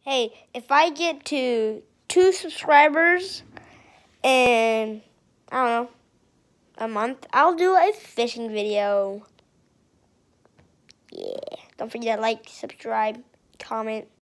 Hey, if I get to 2 subscribers in, I don't know, a month, I'll do a fishing video. Yeah. Don't forget to like, subscribe, comment.